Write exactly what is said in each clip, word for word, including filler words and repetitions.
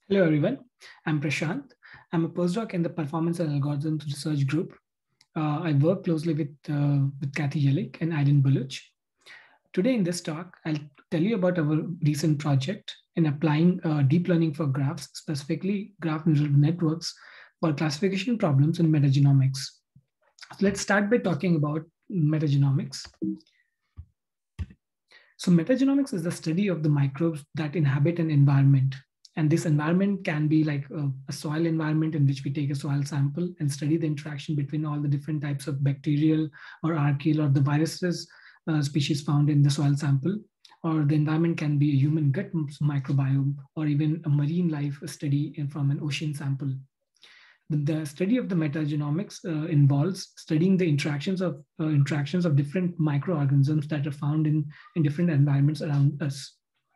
Hello, everyone. I'm Prashant. I'm a postdoc in the Performance and Algorithms Research Group. Uh, I work closely with, uh, with Kathy Yelik and Aiden Buluch. Today in this talk, I'll tell you about our recent project in applying uh, deep learning for graphs, specifically graph neural networks for classification problems in metagenomics. So let's start by talking about metagenomics. So metagenomics is the study of the microbes that inhabit an environment. And this environment can be like a, a soil environment in which we take a soil sample and study the interaction between all the different types of bacterial or archaeal or the viruses uh, species found in the soil sample. Or the environment can be a human gut microbiome or even a marine life study from an ocean sample. The study of the metagenomics uh, involves studying the interactions of uh, interactions of different microorganisms that are found in, in different environments around us.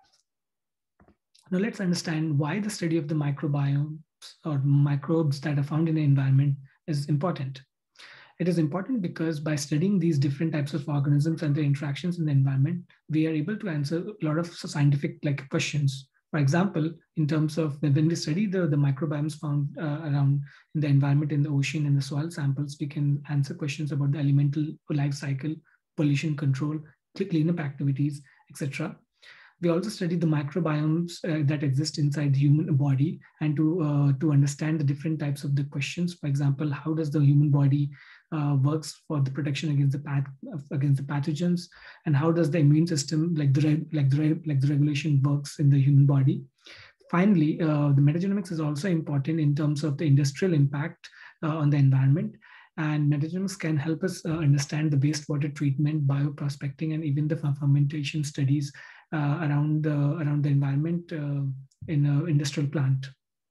Now let's understand why the study of the microbiomes or microbes that are found in the environment is important. It is important because by studying these different types of organisms and their interactions in the environment, we are able to answer a lot of scientific like questions. For example, in terms of when we study the, the microbiomes found uh, around in the environment, in the ocean, in the soil samples, we can answer questions about the elemental life cycle, pollution control, cleanup activities, et cetera. We also study the microbiomes uh, that exist inside the human body and to, uh, to understand the different types of the questions. For example, how does the human body uh, works for the protection against the path, against the pathogens, and how does the immune system, like the, like the, like the regulation works in the human body. Finally, uh, the metagenomics is also important in terms of the industrial impact uh, on the environment. And metagenomics can help us uh, understand the wastewater treatment, bioprospecting, and even the fermentation studies uh, around, the, around the environment uh, in an industrial plant.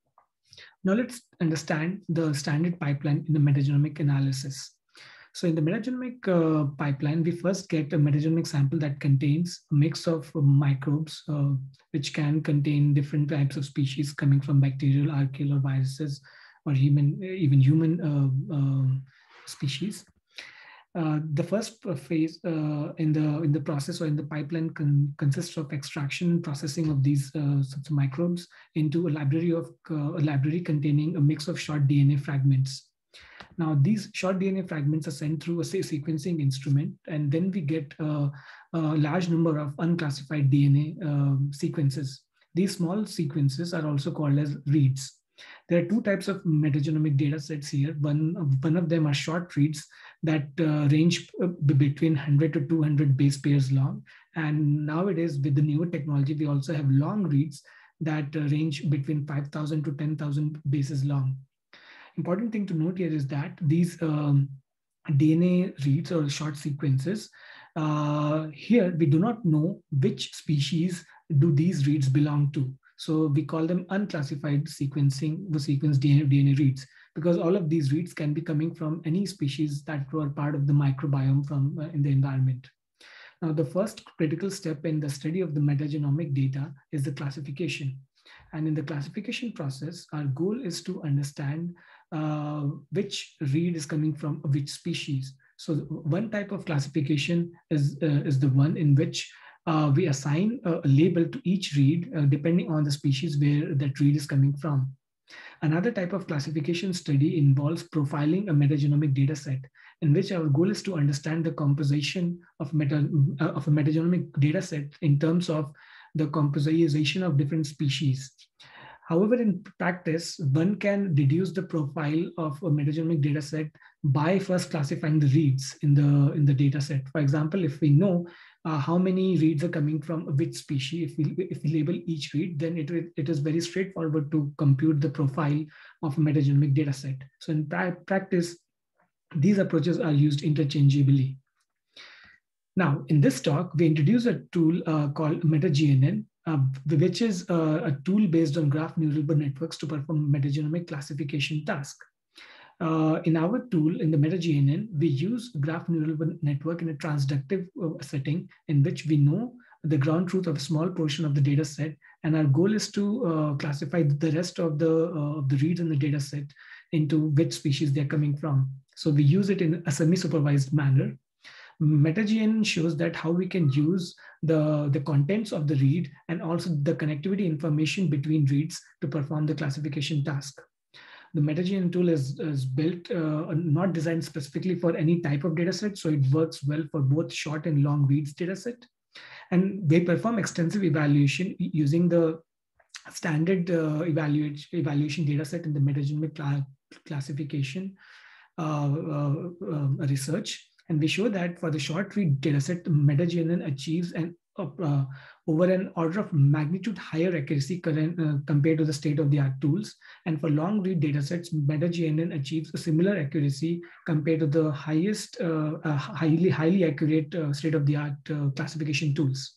Now let's understand the standard pipeline in the metagenomic analysis. So in the metagenomic uh, pipeline, we first get a metagenomic sample that contains a mix of uh, microbes, uh, which can contain different types of species coming from bacterial, archaeal, or viruses, or human, even human uh, uh, species. Uh, the first phase uh, in the in the process or in the pipeline con consists of extraction and processing of these uh, sorts of microbes into a library of uh, a library containing a mix of short D N A fragments. Now, these short D N A fragments are sent through a say, sequencing instrument, and then we get uh, a large number of unclassified D N A uh, sequences. These small sequences are also called as reads. There are two types of metagenomic data sets here. One, one of them are short reads that uh, range between one hundred to two hundred base pairs long. And nowadays, with the newer technology, we also have long reads that uh, range between five thousand to ten thousand bases long. Important thing to note here is that these um, D N A reads or short sequences, uh, here we do not know which species do these reads belong to. So we call them unclassified sequencing, the sequence D N A, D N A reads, because all of these reads can be coming from any species that were part of the microbiome from uh, in the environment. Now, the first critical step in the study of the metagenomic data is the classification. And in the classification process, our goal is to understand uh, which read is coming from which species. So one type of classification is, uh, is the one in which uh, we assign a, a label to each read uh, depending on the species where that read is coming from. Another type of classification study involves profiling a metagenomic data set, in which our goal is to understand the composition of, meta, uh, of a metagenomic data set in terms of the composition of different species. However, in practice, one can deduce the profile of a metagenomic data set by first classifying the reads in the, in the data set. For example, if we know uh, how many reads are coming from which species, if we, if we label each read, then it, it is very straightforward to compute the profile of a metagenomic data set. So in pra practice, these approaches are used interchangeably. Now, in this talk, we introduce a tool uh, called MetaGNN, uh, which is uh, a tool based on graph neural networks to perform metagenomic classification task. Uh, in our tool, in the MetaGNN, we use graph neural network in a transductive uh, setting in which we know the ground truth of a small portion of the data set, and our goal is to uh, classify the rest of the, uh, of the reads in the data set into which species they're coming from. So we use it in a semi-supervised manner. Meta-G N N shows that how we can use the, the contents of the read and also the connectivity information between reads to perform the classification task. The Meta-G N N tool is, is built, uh, not designed specifically for any type of dataset, so it works well for both short and long reads dataset. And they perform extensive evaluation using the standard uh, evaluation, evaluation dataset in the metagenomic cl classification uh, uh, uh, research. And we show that for the short read dataset, Meta-G N N achieves an uh, over an order of magnitude higher accuracy current, uh, compared to the state-of-the-art tools. And for long read datasets, Meta-G N N achieves a similar accuracy compared to the highest, uh, uh, highly, highly accurate uh, state-of-the-art uh, classification tools.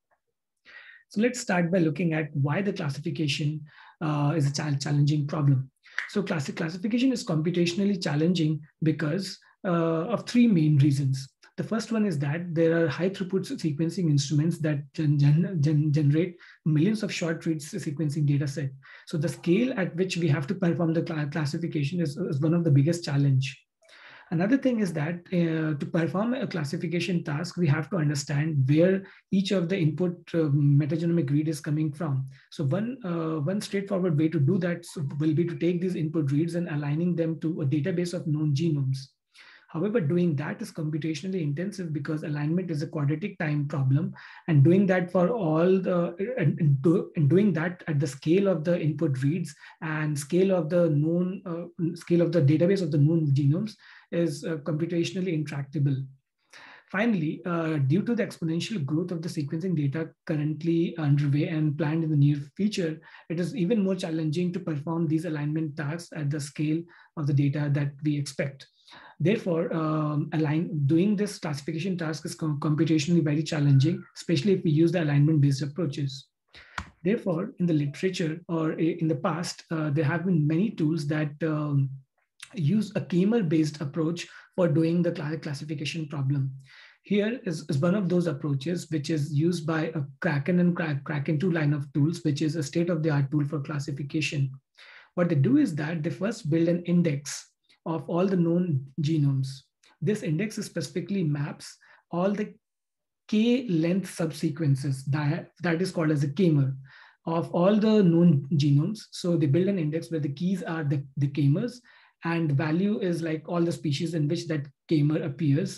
So let's start by looking at why the classification uh, is a challenging problem. So classic classification is computationally challenging because uh, of three main reasons. The first one is that there are high throughput sequencing instruments that gen gen generate millions of short read sequencing data set. So the scale at which we have to perform the cl classification is, is one of the biggest challenge. Another thing is that uh, to perform a classification task, we have to understand where each of the input uh, metagenomic read is coming from. So one, uh, one straightforward way to do that will be to take these input reads and aligning them to a database of known genomes. However, doing that is computationally intensive because alignment is a quadratic time problem, and doing that for all the and, and, do, and doing that at the scale of the input reads and scale of the known uh, scale of the database of the known genomes is uh, computationally intractable. Finally, uh, due to the exponential growth of the sequencing data currently underway and planned in the near future, it is even more challenging to perform these alignment tasks at the scale of the data that we expect. Therefore, um, align, doing this classification task is com computationally very challenging, especially if we use the alignment-based approaches. Therefore, in the literature or in the past, uh, there have been many tools that um, use a K-mer-based approach for doing the classification problem. Here is, is one of those approaches which is used by a Kraken and Kraken two line of tools, which is a state-of-the-art tool for classification. What they do is that they first build an index of all the known genomes. This index specifically maps all the K-length subsequences, that, that is called as a K-mer, of all the known genomes. So they build an index where the keys are the, the K-mers, and value is like all the species in which that K-mer appears.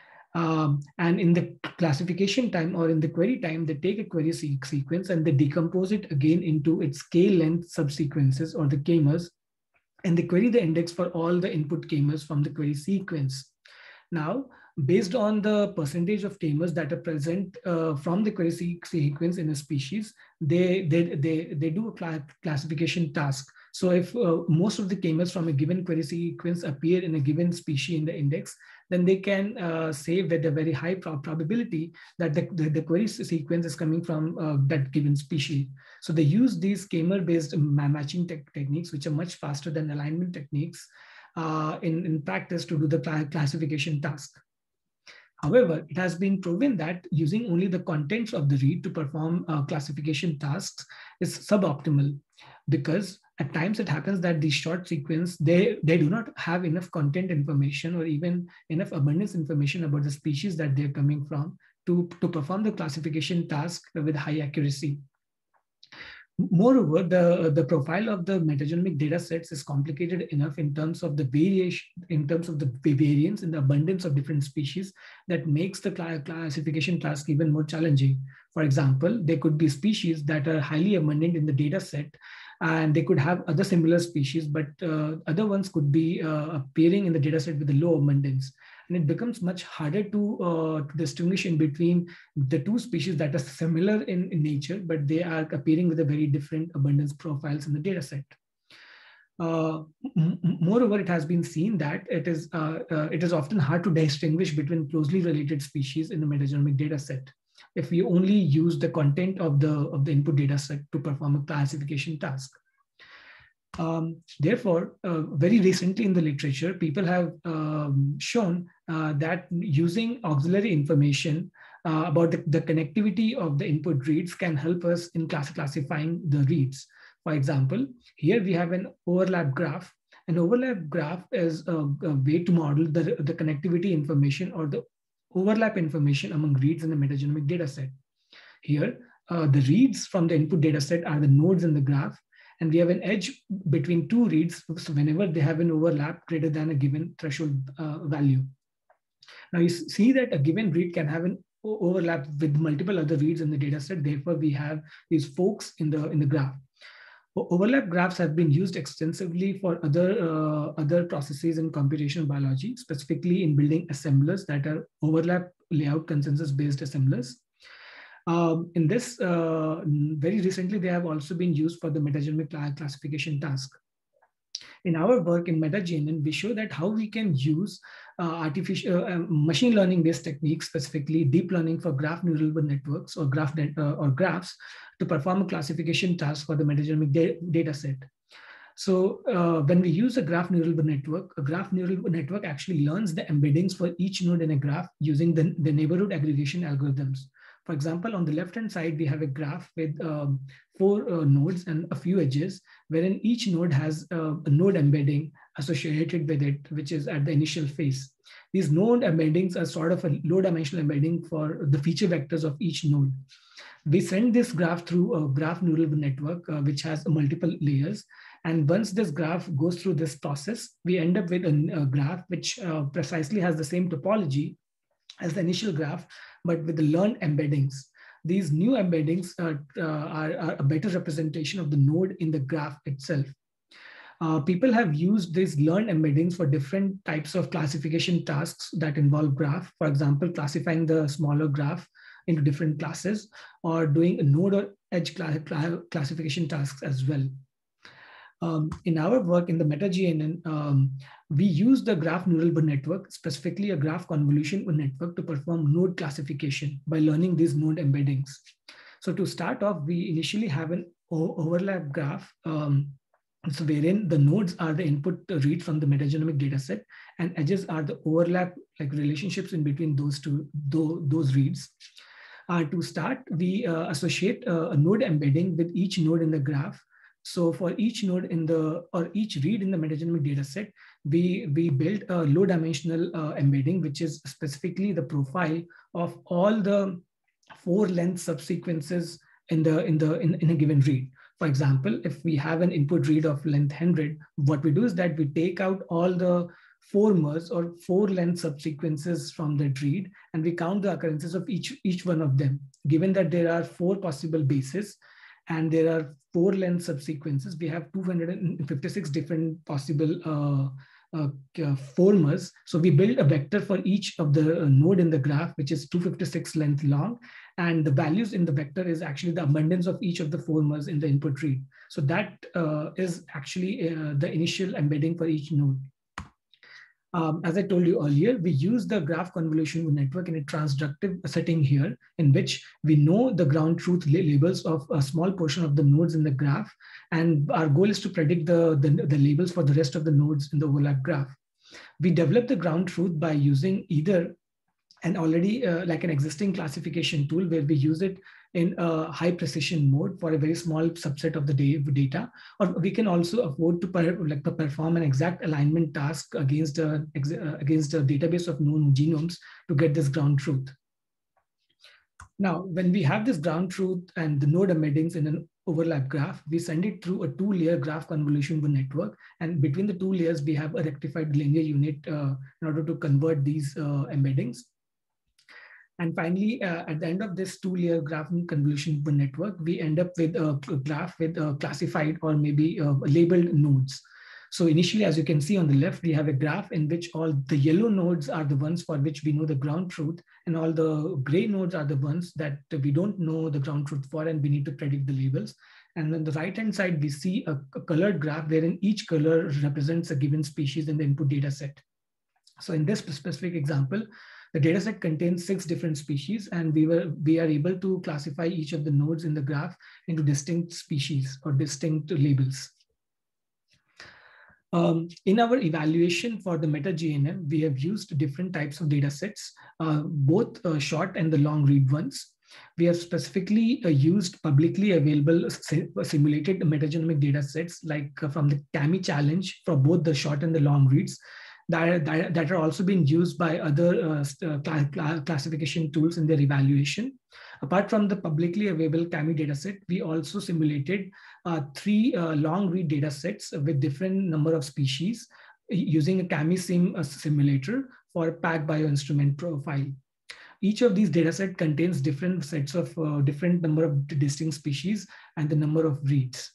Um, and in the classification time or in the query time, they take a query sequence and they decompose it again into its K-length subsequences or the K-mers, and they query the index for all the input K-mers from the query sequence. Now, based on the percentage of K-mers that are present uh, from the query sequence in a species, they, they, they, they do a cl classification task. So if uh, most of the K-mers from a given query sequence appear in a given species in the index, then they can uh, say with a very high prob probability that the, the, the query sequence is coming from uh, that given species. So they use these K-mer-based matching te techniques, which are much faster than alignment techniques uh, in, in practice to do the cl classification task. However, it has been proven that using only the contents of the read to perform uh, classification tasks is suboptimal, because at times it happens that the short sequence, they, they do not have enough content information or even enough abundance information about the species that they're coming from to, to perform the classification task with high accuracy. Moreover, the, the profile of the metagenomic data sets is complicated enough in terms of the variation, in terms of the variance in the abundance of different species that makes the classification task even more challenging. For example, there could be species that are highly abundant in the data set, and they could have other similar species, but uh, other ones could be uh, appearing in the data set with a low abundance. And it becomes much harder to, uh, to distinguish in between the two species that are similar in, in nature, but they are appearing with a very different abundance profiles in the data set. Uh, moreover, it has been seen that it is, uh, uh, it is often hard to distinguish between closely related species in the metagenomic data set if we only use the content of the, of the input data set to perform a classification task. Um, therefore, uh, very recently in the literature, people have um, shown uh, that using auxiliary information uh, about the, the connectivity of the input reads can help us in class classifying the reads. For example, here we have an overlap graph. An overlap graph is a, a way to model the, the connectivity information or the overlap information among reads in the metagenomic dataset. Here, uh, the reads from the input dataset are the nodes in the graph, and we have an edge between two reads so whenever they have an overlap greater than a given threshold uh, value. Now you see that a given read can have an overlap with multiple other reads in the dataset. Therefore, we have these forks in the in the graph. Overlap graphs have been used extensively for other, uh, other processes in computational biology, specifically in building assemblers that are overlap layout consensus-based assemblers. Um, in this, uh, very recently, they have also been used for the metagenomic classification task. In our work in MetaGNN, we show that how we can use uh, artificial uh, machine learning based techniques, specifically deep learning for graph neural networks or graph net, uh, or graphs, to perform a classification task for the metagenomic da data set. So uh, when we use a graph neural network, a graph neural network actually learns the embeddings for each node in a graph using the, the neighborhood aggregation algorithms. For example, on the left-hand side, we have a graph with um, four uh, nodes and a few edges, wherein each node has uh, a node embedding associated with it, which is at the initial phase. These node embeddings are sort of a low-dimensional embedding for the feature vectors of each node. We send this graph through a graph neural network, uh, which has multiple layers. And once this graph goes through this process, we end up with a, a graph which uh, precisely has the same topology as the initial graph, but with the learned embeddings. These new embeddings are, uh, are, are a better representation of the node in the graph itself. Uh, people have used these learned embeddings for different types of classification tasks that involve graph. For example, classifying the smaller graph into different classes, or doing a node or edge class classification tasks as well. Um, in our work in the MetaGNN, um, we use the graph neural network, specifically a graph convolution network, to perform node classification by learning these node embeddings. So to start off, we initially have an overlap graph, um, so wherein the nodes are the input read from the metagenomic dataset, and edges are the overlap, like relationships in between those two those reads. Uh, to start, we uh, associate uh, a node embedding with each node in the graph. So for each node in the, or each read in the metagenomic dataset, we, we built a low dimensional uh, embedding, which is specifically the profile of all the four length subsequences in, the, in, the, in, in a given read. For example, if we have an input read of length one hundred, what we do is that we take out all the four mers or four length subsequences from that read, and we count the occurrences of each, each one of them. Given that there are four possible bases, and there are four length subsequences, we have two hundred fifty-six different possible uh, uh, formers. So we build a vector for each of the node in the graph, which is two hundred fifty-six length long. And the values in the vector is actually the abundance of each of the formers in the input read. So that uh, is actually uh, the initial embedding for each node. Um, as I told you earlier, we use the graph convolution network in a transductive setting here, in which we know the ground truth labels of a small portion of the nodes in the graph. And our goal is to predict the, the, the labels for the rest of the nodes in the overlap graph. We develop the ground truth by using either an already uh, like an existing classification tool, where we use it in a high precision mode for a very small subset of the data, or we can also afford to per, like, to perform an exact alignment task against a, against a database of known genomes to get this ground truth. Now, when we have this ground truth and the node embeddings in an overlap graph, we send it through a two-layer graph convolution network, and between the two layers, we have a rectified linear unit uh, in order to convert these uh, embeddings. And finally, uh, at the end of this two-layer graph convolution network, we end up with a graph with uh, classified or maybe uh, labeled nodes. So initially, as you can see on the left, we have a graph in which all the yellow nodes are the ones for which we know the ground truth, and all the gray nodes are the ones that we don't know the ground truth for, and we need to predict the labels. And on the right-hand side, we see a, a colored graph wherein each color represents a given species in the input data set. So in this specific example, the dataset contains six different species, and we were we are able to classify each of the nodes in the graph into distinct species or distinct labels. Um, in our evaluation for the MetaGNN, we have used different types of datasets, uh, both uh, short and the long read ones. We have specifically uh, used publicly available simulated metagenomic datasets, like uh, from the C A M I challenge for both the short and the long reads. that, that, that are also being used by other uh, cl classification tools in their evaluation. Apart from the publicly available C A M I dataset, we also simulated uh, three uh, long read datasets with different number of species using a C A M I sim uh, simulator for PacBio instrument profile. Each of these datasets contains different sets of uh, different number of distinct species and the number of reads.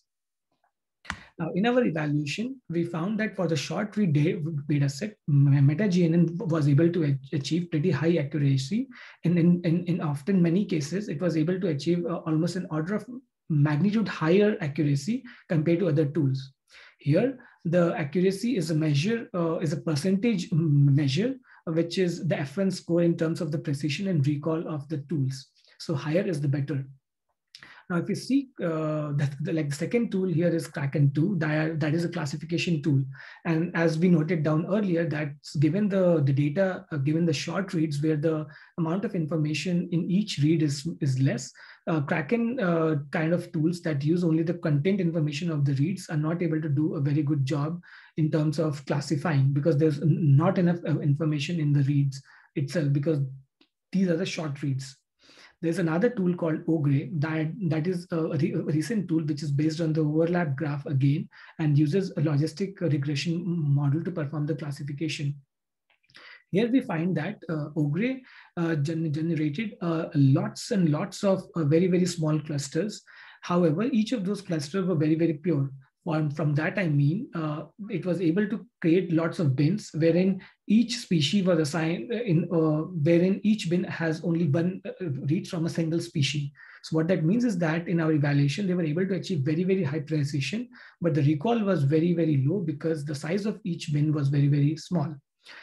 Now, in our evaluation, we found that for the short read data set, MetaG N N was able to achieve pretty high accuracy. And in, in, in often many cases, it was able to achieve uh, almost an order of magnitude higher accuracy compared to other tools. Here, the accuracy is a measure, uh, is a percentage measure, which is the F one score in terms of the precision and recall of the tools. So higher is the better. Now, if you see, uh, that the, like the second tool here is Kraken two, that, that is a classification tool. And as we noted down earlier, that's given the, the data, uh, given the short reads where the amount of information in each read is, is less, uh, Kraken uh, kind of tools that use only the content information of the reads are not able to do a very good job in terms of classifying, because there's not enough information in the reads itself, because these are the short reads. There's another tool called Ogre that, that is a, re a recent tool which is based on the overlap graph again and uses a logistic regression model to perform the classification. Here we find that uh, Ogre uh, gen generated uh, lots and lots of uh, very, very small clusters. However, each of those clusters were very, very pure. From, from that, I mean, uh, it was able to create lots of bins wherein each species was assigned in, uh, wherein each bin has only one uh, read from a single species. So what that means is that in our evaluation, they were able to achieve very, very high precision, but the recall was very, very low because the size of each bin was very, very small.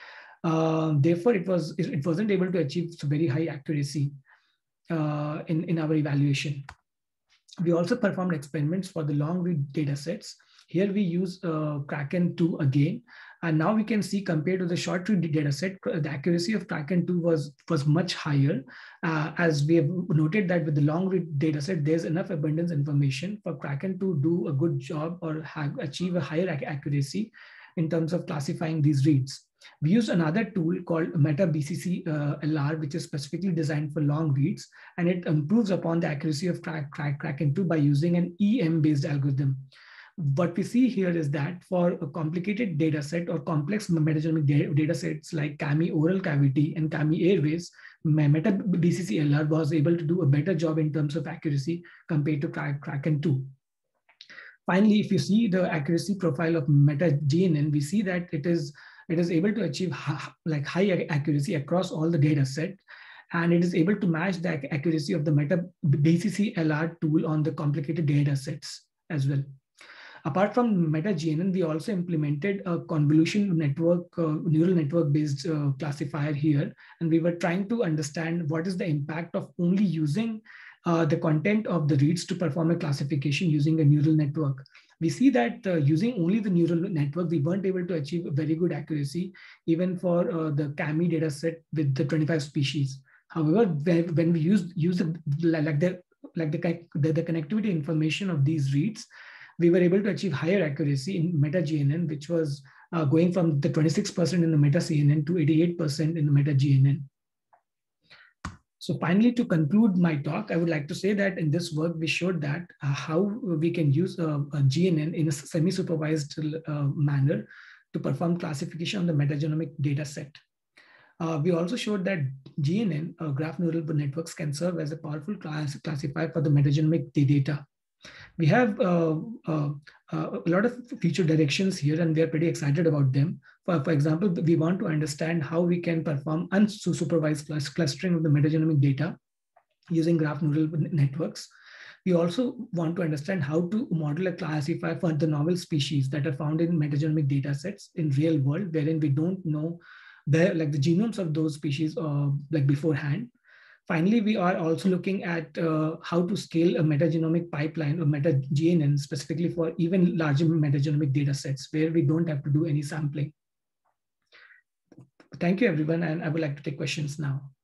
Uh, therefore, it, was, it wasn't able to achieve very high accuracy uh, in, in our evaluation. We also performed experiments for the long read data sets. Here we use uh, Kraken two again. And now we can see compared to the short read data set, the accuracy of Kraken two was, was much higher. Uh, as we have noted that with the long read data set, there's enough abundance information for Kraken to do a good job or have, achieve a higher ac accuracy in terms of classifying these reads. We use another tool called Meta B C C uh, L R, which is specifically designed for long reads, and it improves upon the accuracy of Kraken two by using an E M-based algorithm. What we see here is that for a complicated data set or complex metagenomic data sets like C A M I oral cavity and C A M I airways, Meta B C C L R was able to do a better job in terms of accuracy compared to Kraken two. Finally, if you see the accuracy profile of Meta G N N, we see that it is It is able to achieve like high accuracy across all the data set, and it is able to match the accuracy of the Meta B C C L R tool on the complicated data sets as well. Apart from Meta G N N, we also implemented a convolution network, uh, neural network based uh, classifier here, and we were trying to understand what is the impact of only using uh, the content of the reads to perform a classification using a neural network. We see that uh, using only the neural network, we weren't able to achieve a very good accuracy, even for uh, the C A M I data set with the twenty-five species. However, when we use, use the, like, the, like the, the, the connectivity information of these reads, we were able to achieve higher accuracy in Meta G N N, which was uh, going from the twenty-six percent in the Meta C N N to eighty-eight percent in the Meta G N N. So finally, to conclude my talk, I would like to say that in this work, we showed that uh, how we can use uh, a G N N in a semi-supervised uh, manner to perform classification on the metagenomic data set. Uh, we also showed that G N N, uh, graph neural networks, can serve as a powerful class classifier for the metagenomic data. We have uh, uh, uh, a lot of future directions here, and we are pretty excited about them. For, for example, we want to understand how we can perform unsupervised clustering of the metagenomic data using graph neural networks. We also want to understand how to model a classifier for the novel species that are found in metagenomic data sets in real world, wherein we don't know the, like the genomes of those species uh, like beforehand. Finally, we are also looking at uh, how to scale a metagenomic pipeline or meta G N N specifically for even larger metagenomic data sets where we don't have to do any sampling. Thank you, everyone, and I would like to take questions now.